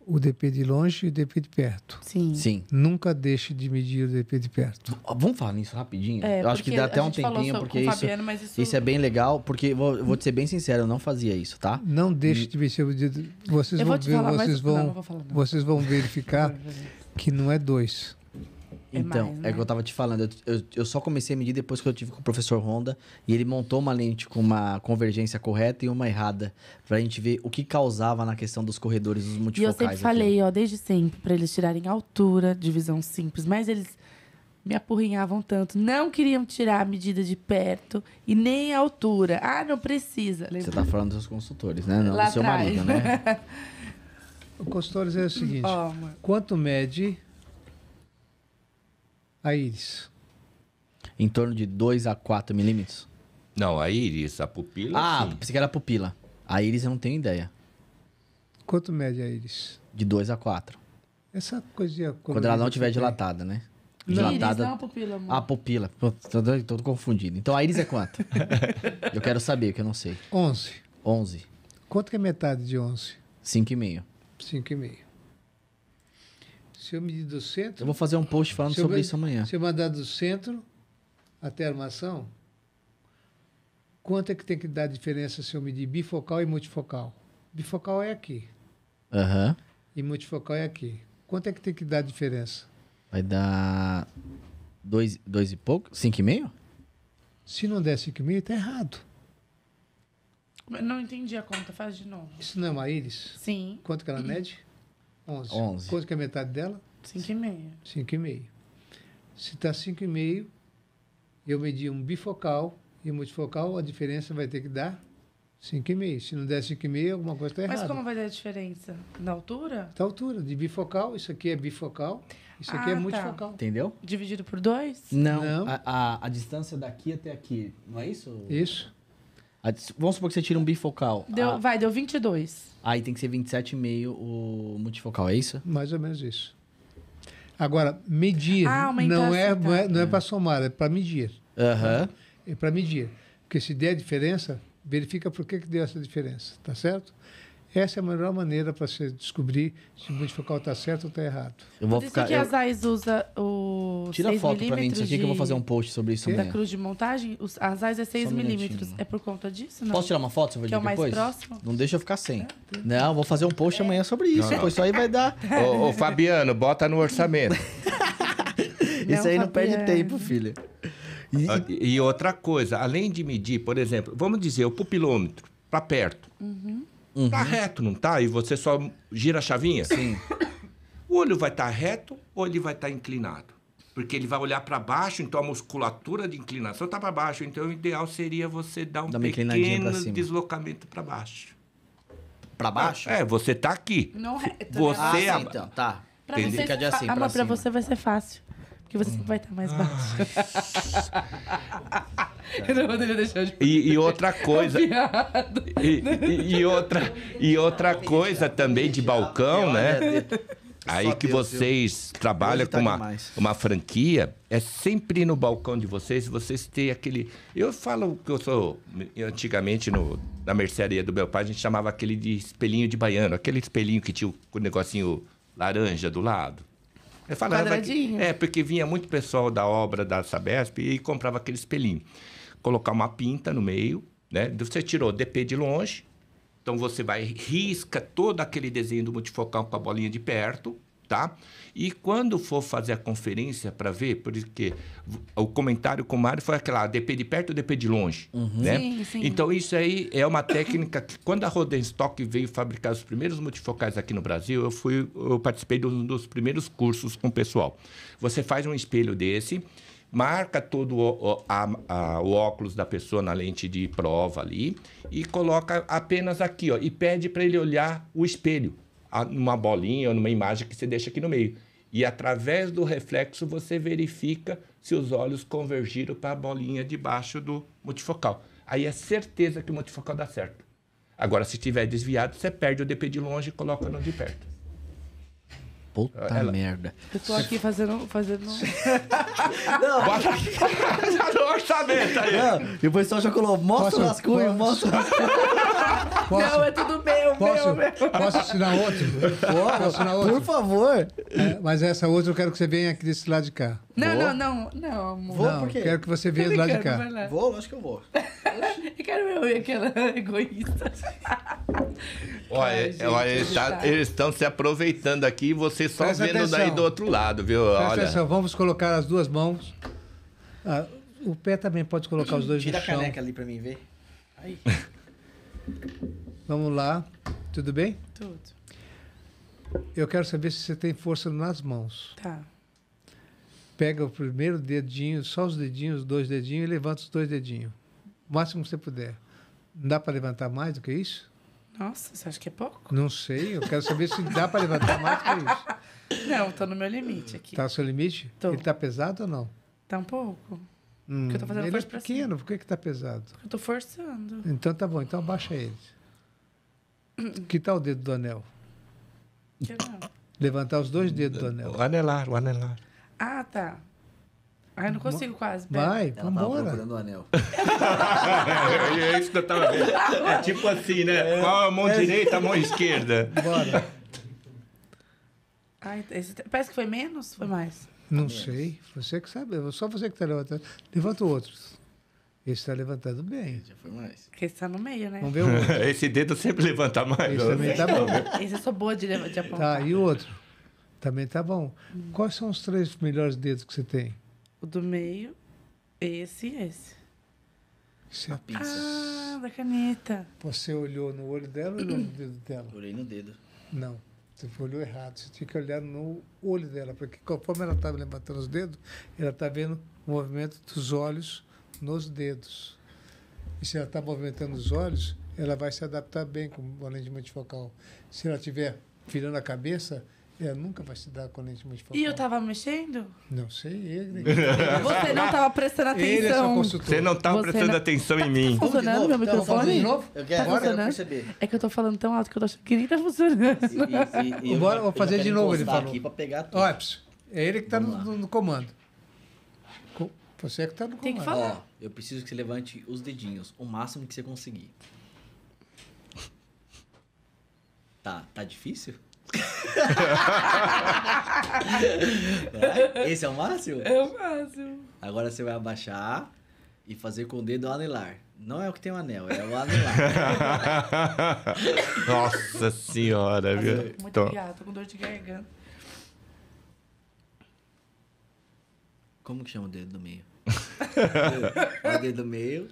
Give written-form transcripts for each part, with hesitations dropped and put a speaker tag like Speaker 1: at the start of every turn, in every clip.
Speaker 1: o DP de longe e o DP de perto.
Speaker 2: Sim.
Speaker 3: Sim.
Speaker 1: Nunca deixe de medir o DP de perto.
Speaker 3: Vamos falar nisso rapidinho?
Speaker 2: É,
Speaker 3: eu acho que
Speaker 2: porque
Speaker 3: dá até
Speaker 2: a
Speaker 3: um
Speaker 2: gente falou
Speaker 3: tempinho,
Speaker 2: com
Speaker 3: porque
Speaker 2: o
Speaker 3: isso,
Speaker 2: Fabiano, mas
Speaker 3: isso é bem legal, porque vou te ser bem sincero, eu não fazia isso, tá?
Speaker 1: Não deixe de medir o dedo. Vocês
Speaker 2: Eu
Speaker 1: vão
Speaker 2: vou te
Speaker 1: ver,
Speaker 2: falar, mas...
Speaker 1: vocês vão,
Speaker 2: Não, não vou falar, não.
Speaker 1: vocês vão verificar que não é 2.
Speaker 3: Então,
Speaker 2: mais,
Speaker 3: é
Speaker 2: né?
Speaker 3: que eu tava te falando, eu só comecei a medir depois que eu tive com o professor Honda e ele montou uma lente com uma convergência correta e uma errada, pra gente ver o que causava na questão dos corredores, dos
Speaker 2: E
Speaker 3: multifocais.
Speaker 2: eu sempre
Speaker 3: aqui.
Speaker 2: falei, ó, desde sempre, pra eles tirarem altura, divisão simples, mas eles me apurrinhavam tanto, não queriam tirar a medida de perto e nem a altura. Ah, não precisa.
Speaker 3: Você tá falando dos seus consultores, né? Não
Speaker 2: Lá
Speaker 3: do seu
Speaker 2: atrás.
Speaker 3: marido, né?
Speaker 1: O consultório é o seguinte:
Speaker 2: Ó, mano.
Speaker 1: quanto mede a íris?
Speaker 3: Em torno de 2 a 4 milímetros.
Speaker 4: Não, a íris, a pupila,
Speaker 3: Ah,
Speaker 4: sim.
Speaker 3: pensei que era pupila. A íris eu não tenho ideia.
Speaker 1: Quanto mede a íris?
Speaker 3: De 2 a 4.
Speaker 1: Essa coisinha...
Speaker 3: Quando ela não
Speaker 1: colorida
Speaker 3: estiver
Speaker 1: que tem.
Speaker 3: dilatada, né?
Speaker 1: Não.
Speaker 2: Íris, não, pupila, amor.
Speaker 3: Ah, pupila. Pô, tô confundido. Então a íris é quanto? Eu quero saber, que eu não sei.
Speaker 1: 11.
Speaker 3: 11.
Speaker 1: Quanto que é metade de 11?
Speaker 3: 5,5.
Speaker 1: 5,5. Se eu medir do centro...
Speaker 3: Eu vou fazer um post falando
Speaker 1: se eu
Speaker 3: sobre
Speaker 1: me-
Speaker 3: isso amanhã.
Speaker 1: Se eu mandar do centro até a armação, quanto é que tem que dar diferença se eu medir bifocal e multifocal? Bifocal é aqui
Speaker 3: Aham.
Speaker 1: e multifocal é aqui. Quanto é que tem que dar diferença?
Speaker 3: Vai dar 2 e pouco? 5,5?
Speaker 1: Se não der 5,5, está errado.
Speaker 2: Não entendi a conta, faz de novo.
Speaker 1: Isso não é uma íris?
Speaker 2: Sim,
Speaker 1: Quanto que ela mede? 11.
Speaker 3: 11.
Speaker 1: Quanto que é a metade dela?
Speaker 2: 5,5.
Speaker 1: 5,5. Se está 5,5, eu medi um bifocal e um multifocal, a diferença vai ter que dar 5,5. Se não der 5,5, alguma coisa está
Speaker 2: Mas
Speaker 1: errada.
Speaker 2: como vai dar a diferença? Na altura?
Speaker 1: Tá a altura de bifocal, isso aqui é bifocal, isso aqui
Speaker 2: Ah,
Speaker 1: é
Speaker 2: tá.
Speaker 1: multifocal.
Speaker 3: Entendeu?
Speaker 2: Dividido por 2?
Speaker 3: Não.
Speaker 1: Não.
Speaker 3: A distância daqui até aqui, não é isso?
Speaker 1: Isso.
Speaker 3: Vamos supor que você tira um bifocal.
Speaker 2: Deu, vai, deu 22.
Speaker 3: Aí tem que ser 27,5 o multifocal, é isso?
Speaker 1: Mais ou menos isso. Agora, medir
Speaker 2: aumentar
Speaker 1: não
Speaker 2: assim,
Speaker 1: é,
Speaker 2: tá.
Speaker 1: não é para somar, é para medir.
Speaker 3: Aham.
Speaker 1: É para medir. Porque se der diferença, verifica por que deu essa diferença, tá certo? Essa é a melhor maneira para você descobrir se o multifocal está certo ou está errado.
Speaker 3: Eu vou
Speaker 2: Por isso
Speaker 3: ficar.
Speaker 2: que a Zeiss usa o
Speaker 3: Tira
Speaker 2: 6
Speaker 3: foto pra mim disso
Speaker 2: milímetros
Speaker 3: aqui que eu vou fazer um post sobre isso
Speaker 1: Quê?
Speaker 2: da
Speaker 3: amanhã.
Speaker 2: cruz de montagem. A Zeiss é 6
Speaker 3: Só um
Speaker 2: milímetros.
Speaker 3: minutinho.
Speaker 2: É por conta disso, não?
Speaker 3: Posso tirar uma foto sobre
Speaker 2: Que é o mais
Speaker 3: depois?
Speaker 2: próximo?
Speaker 3: Não deixa eu ficar sem. Não, vou fazer um post amanhã sobre isso.
Speaker 4: Não.
Speaker 3: Pô, isso aí vai dar.
Speaker 4: Ô, Fabiano, bota no orçamento.
Speaker 3: Isso aí não perde
Speaker 2: Fabiano.
Speaker 3: tempo, filha.
Speaker 4: E outra coisa, além de medir, por exemplo, vamos dizer, o pupilômetro, para perto. Tá reto, não tá? E você só gira a chavinha?
Speaker 3: Sim.
Speaker 4: O olho vai estar reto ou ele vai estar inclinado? Porque ele vai olhar para baixo, então a musculatura de inclinação está para baixo. Então o ideal seria você dar um
Speaker 3: Dá uma inclinadinha pra
Speaker 4: pequeno
Speaker 3: cima.
Speaker 4: deslocamento para baixo.
Speaker 3: Pra baixo?
Speaker 4: É, você tá aqui.
Speaker 2: Não reto,
Speaker 4: Você
Speaker 3: Ah, sim,
Speaker 4: a-
Speaker 3: então, tá.
Speaker 2: Pra
Speaker 3: Tem
Speaker 2: você,
Speaker 3: que ficar de assim, pra
Speaker 2: pra
Speaker 3: cima.
Speaker 2: você vai ser fácil. Porque você sempre vai estar mais baixo. Eu não poderia deixar de
Speaker 4: E outra coisa.
Speaker 2: piada.
Speaker 4: E outra coisa também de balcão, né? Aí
Speaker 3: Só
Speaker 4: que
Speaker 3: Deus,
Speaker 4: vocês trabalham
Speaker 3: Hoje tá
Speaker 4: com
Speaker 3: demais.
Speaker 4: uma franquia, é sempre no balcão de vocês têm aquele... Eu falo que eu sou... Antigamente, na mercearia do meu pai, a gente chamava aquele de espelhinho de baiano. Aquele espelhinho que tinha o negocinho laranja do lado. Eu falava
Speaker 2: Quadradinho.
Speaker 4: porque vinha muito pessoal da obra da Sabesp e comprava aquele espelhinho. Colocar uma pinta no meio, né? Você tirou DP de longe, então você vai risca todo aquele desenho do multifocal com a bolinha de perto, tá? E quando for fazer a conferência para ver, porque o comentário com o Mário foi aquela DP de perto ou DP de longe, né?
Speaker 2: Sim, sim.
Speaker 4: Então isso aí é uma técnica que quando a Rodenstock veio fabricar os primeiros multifocais aqui no Brasil, eu participei de um dos primeiros cursos com o pessoal. Você faz um espelho desse, marca todo o óculos da pessoa na lente de prova ali e coloca apenas aqui, ó, e pede para ele olhar o espelho, numa bolinha ou numa imagem que você deixa aqui no meio. E através do reflexo você verifica se os olhos convergiram para a bolinha debaixo do multifocal. Aí é certeza que o multifocal dá certo. Agora, se estiver desviado, você perde o DP de longe e coloca no de perto.
Speaker 3: Puta merda.
Speaker 2: Eu tô aqui fazendo...
Speaker 4: Bota aqui no orçamento aí.
Speaker 3: Não, e o pessoal já colocou, mostra o rascunho, mostra o rascunho.
Speaker 2: Não, é tudo meu, meu.
Speaker 1: Posso assinar outro? Posso assinar outro?
Speaker 3: Por favor.
Speaker 1: É, mas essa outra eu quero que você venha aqui desse lado de cá.
Speaker 2: Não, amor.
Speaker 3: Vou,
Speaker 1: Não,
Speaker 3: por quê?
Speaker 1: quero que você venha
Speaker 2: Tô
Speaker 1: do lado de
Speaker 2: brincando,
Speaker 1: cá.
Speaker 2: vai lá.
Speaker 3: Vou, acho que eu vou.
Speaker 2: Eu quero ver aquela egoísta.
Speaker 4: Olha,
Speaker 2: Ai, gente,
Speaker 4: eles estão se aproveitando aqui e você só
Speaker 1: Presta
Speaker 4: vendo
Speaker 1: atenção.
Speaker 4: daí do outro lado, viu?
Speaker 1: Presta
Speaker 4: Olha.
Speaker 1: atenção, vamos colocar as duas mãos. Ah, o pé também pode colocar os dois
Speaker 3: Tira
Speaker 1: no
Speaker 3: a
Speaker 1: chão.
Speaker 3: caneca ali pra mim ver. Aí.
Speaker 1: Vamos lá. Tudo bem?
Speaker 2: Tudo.
Speaker 1: Eu quero saber se você tem força nas mãos.
Speaker 2: Tá.
Speaker 1: Pega o primeiro dedinho, só os dedinhos, os dois dedinhos, e levanta os dois dedinhos. O máximo que você puder. Não dá para levantar mais do que isso?
Speaker 2: Nossa, você acha que é pouco?
Speaker 1: Não sei. Eu quero saber se dá para levantar mais do que isso.
Speaker 2: Não, tô no meu limite aqui.
Speaker 1: Está ao seu limite?
Speaker 2: Tô.
Speaker 1: Ele está pesado ou não?
Speaker 2: Tá um pouco. Porque eu tô fazendo
Speaker 1: ele é
Speaker 2: força pra
Speaker 1: pequeno, por que está pesado?
Speaker 2: Eu tô forçando.
Speaker 1: Então tá bom, então abaixa ele. Que tal o dedo do anel?
Speaker 2: Que não.
Speaker 1: Levantar os dois dedos do anel.
Speaker 4: O anelar, o anelar.
Speaker 2: Ah, tá. Ai, eu não consigo quase. pera.
Speaker 1: Vai,
Speaker 3: Ela tava
Speaker 1: vambora.
Speaker 3: procurando o anel.
Speaker 4: É isso que eu tava vendo. É tipo assim, né? Qual a mão direita, a mão esquerda?
Speaker 1: Bora.
Speaker 2: Ai, parece que foi menos? Foi mais?
Speaker 1: Não sei, você que sabe, só você que está levantando. Levanta o outro. Esse está levantando bem.
Speaker 3: Já foi mais.
Speaker 2: Porque esse tá no meio, né?
Speaker 1: Vamos ver o outro.
Speaker 4: Esse dedo sempre levanta mais.
Speaker 1: Esse também tá bom.
Speaker 2: Esse eu sou boa de apontar.
Speaker 1: Tá, e o outro? Também tá bom. Quais são os 3 melhores dedos que você tem?
Speaker 2: O do meio, esse e esse.
Speaker 1: Você,
Speaker 3: Pinça.
Speaker 2: Ah, da caneta.
Speaker 1: você olhou no olho dela ou olhou no dedo dela?
Speaker 3: Olhei no dedo.
Speaker 1: Não, você olhou errado. Você tinha que olhar no olho dela, porque conforme ela estava levantando os dedos, ela está vendo o movimento dos olhos nos dedos. E se ela está movimentando os olhos, ela vai se adaptar bem com a lente multifocal. Se ela estiver virando a cabeça, ela nunca vai se dar com a lente multifocal.
Speaker 2: E eu tava mexendo?
Speaker 1: Não sei, ele.
Speaker 2: Você não tava prestando
Speaker 1: Ele é sua
Speaker 2: atenção.
Speaker 1: consultora.
Speaker 4: Você não tá
Speaker 2: Você
Speaker 4: prestando
Speaker 2: não-
Speaker 4: atenção em mim.
Speaker 2: Tá funcionando meu
Speaker 3: Então, vamos
Speaker 1: fazer
Speaker 2: microfone?
Speaker 1: de novo?
Speaker 3: Eu
Speaker 2: Tá
Speaker 3: quero, eu quero
Speaker 2: funcionando?
Speaker 3: perceber.
Speaker 2: É que eu tô falando tão alto que eu tô achando que nem tá funcionando.
Speaker 3: E
Speaker 1: Bora,
Speaker 3: eu
Speaker 1: vou fazer
Speaker 3: já
Speaker 1: de
Speaker 3: quero
Speaker 1: novo, ele
Speaker 3: encostar
Speaker 1: falou.
Speaker 3: aqui pra pegar tudo.
Speaker 1: Ó, é ele que está
Speaker 3: Vamos lá.
Speaker 1: no comando. Você que está no
Speaker 2: Tem que
Speaker 1: comando.
Speaker 2: falar.
Speaker 3: Ó, eu preciso que você levante os dedinhos, o máximo que você conseguir. Tá difícil? Vai? Esse é o máximo?
Speaker 2: É o máximo.
Speaker 3: Agora você vai abaixar e fazer com o dedo o anelar. Não é o que tem o anel, é o anelar.
Speaker 4: Nossa senhora, viu?
Speaker 2: Muito
Speaker 4: Então,
Speaker 2: obrigada, tô com dor de garganta.
Speaker 3: Como que chama o dedo do meio? Ó, o dedo do meio.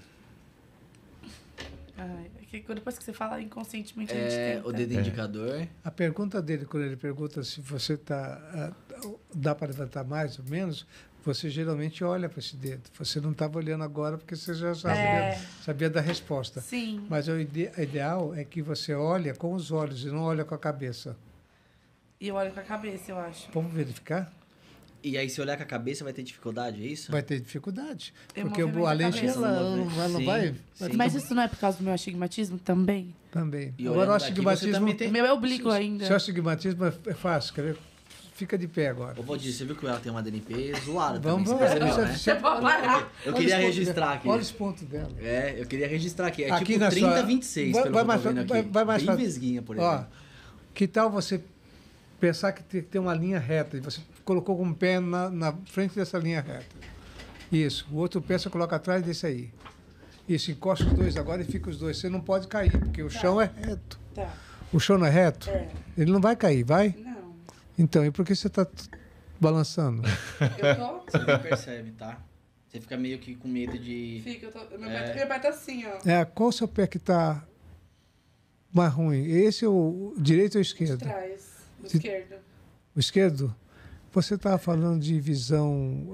Speaker 2: Ai, é que depois que você fala inconscientemente, a gente
Speaker 3: É,
Speaker 2: tenta.
Speaker 3: o dedo indicador.
Speaker 1: A pergunta dele, quando ele pergunta se você dá para levantar mais ou menos, você geralmente olha para esse dedo. Você não estava olhando agora porque você já sabia da resposta.
Speaker 2: Sim.
Speaker 1: Mas o ideal é que você olha com os olhos e não olha com a cabeça.
Speaker 2: E eu olho com a cabeça, eu acho.
Speaker 1: Vamos verificar?
Speaker 3: E aí, se olhar com a cabeça, vai ter dificuldade, é isso?
Speaker 1: Vai ter dificuldade.
Speaker 2: Eu
Speaker 1: Porque
Speaker 2: movimento
Speaker 1: a
Speaker 2: a
Speaker 1: lente
Speaker 2: cabeça.
Speaker 1: ela não
Speaker 3: Sim,
Speaker 1: vai
Speaker 3: sim.
Speaker 2: Mas isso não é por causa do meu astigmatismo também?
Speaker 1: também.
Speaker 3: E
Speaker 1: Agora o
Speaker 3: olhando daqui, você
Speaker 1: astigmatismo.
Speaker 3: também tem-
Speaker 2: O meu é oblíquo ainda.
Speaker 1: Seu astigmatismo é fácil, quer ver? Fica de pé agora.
Speaker 3: Ô, Valdir, você viu que ela tem uma DNP zoada
Speaker 1: Vamos,
Speaker 3: também, você
Speaker 1: vamos.
Speaker 3: percebeu, né?
Speaker 2: Você pode lá.
Speaker 3: Eu
Speaker 1: Olha
Speaker 3: queria
Speaker 1: os pontos
Speaker 3: registrar
Speaker 1: dela.
Speaker 3: aqui.
Speaker 1: Olha os pontos dela.
Speaker 3: É, eu queria registrar aqui. É
Speaker 1: Aqui
Speaker 3: tipo
Speaker 1: na
Speaker 3: 30,
Speaker 1: sua-
Speaker 3: 26,
Speaker 1: vai-
Speaker 3: pelo
Speaker 1: vai
Speaker 3: que eu
Speaker 1: mais
Speaker 3: tô vendo
Speaker 1: pra-
Speaker 3: aqui.
Speaker 1: vai mais
Speaker 3: Bem
Speaker 1: pra-
Speaker 3: vesguinha, por
Speaker 1: Ó,
Speaker 3: exemplo.
Speaker 1: que tal você pensar que tem que ter uma linha reta e você colocou um pé na frente dessa linha reta? Isso. O outro pé você coloca atrás desse aí. Isso, encosta os dois agora e fica os dois. Você não pode cair, porque o chão é reto.
Speaker 2: Tá.
Speaker 1: O chão não é reto?
Speaker 2: É.
Speaker 1: Ele não vai cair, vai?
Speaker 2: Não.
Speaker 1: Então, e por que você está balançando?
Speaker 2: Eu tô.
Speaker 3: Você nem percebe, tá? Você fica meio que com medo de...
Speaker 2: Fica, meu pai tá assim, ó.
Speaker 1: É, qual o seu pé que está mais ruim? Esse ou o direito ou o
Speaker 2: De
Speaker 1: esquerdo?
Speaker 2: trás. Do
Speaker 1: Se-
Speaker 2: esquerdo.
Speaker 1: O esquerdo? Você estava falando de visão,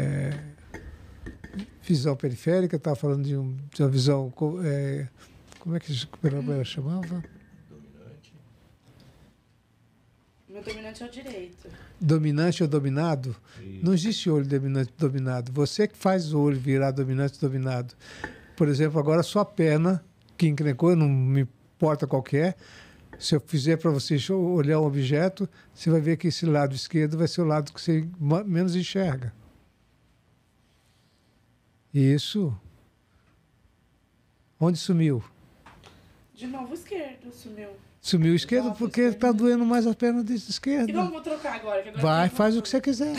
Speaker 1: visão periférica, estava falando de uma visão, como é que ela chamava?
Speaker 2: Meu dominante é o direito.
Speaker 1: Dominante ou dominado? Não existe olho dominante e dominado. Você que faz o olho virar dominante e dominado. Por exemplo, agora a sua perna, que encrencou, não me importa qual que é, se eu fizer para você olhar um objeto, você vai ver que esse lado esquerdo vai ser o lado que você menos enxerga. Isso. Onde sumiu?
Speaker 2: De novo, esquerdo, sumiu.
Speaker 1: Sumiu o esquerdo porque está doendo mais a perna
Speaker 2: E
Speaker 1: esquerda.
Speaker 2: vamos trocar agora. Que agora
Speaker 1: Vai,
Speaker 2: tem
Speaker 1: faz
Speaker 2: uma-
Speaker 1: o que você quiser.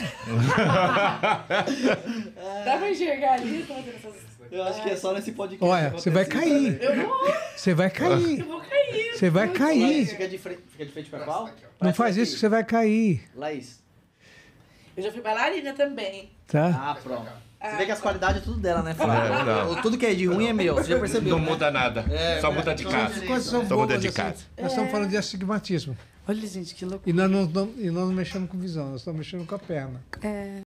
Speaker 2: Dá pra enxergar ali? Tô fazendo essas-
Speaker 3: Eu acho que é só nesse podcast.
Speaker 1: Olha, você vai cair.
Speaker 2: Eu vou,
Speaker 1: Você vai cair.
Speaker 2: eu vou cair.
Speaker 1: Você vai cair.
Speaker 3: Fica de frente pra qual?
Speaker 1: Não faz isso que você vai cair,
Speaker 3: Laís.
Speaker 2: Eu já fui bailarina também.
Speaker 1: tá?
Speaker 3: Ah, pronto. Você vê que as qualidades é tudo dela, né,
Speaker 4: É,
Speaker 3: Flávia?
Speaker 4: não.
Speaker 3: Tudo que é de ruim é meu, você já percebeu,
Speaker 4: Não
Speaker 3: né?
Speaker 4: muda nada. Só muda de casa.
Speaker 1: As coisas são
Speaker 4: Só muda
Speaker 1: boas,
Speaker 4: de
Speaker 1: assim.
Speaker 4: casa.
Speaker 1: Nós estamos falando de astigmatismo.
Speaker 2: Olha, gente, que loucura.
Speaker 1: E nós não mexemos com visão, nós estamos mexendo com a perna.
Speaker 2: É.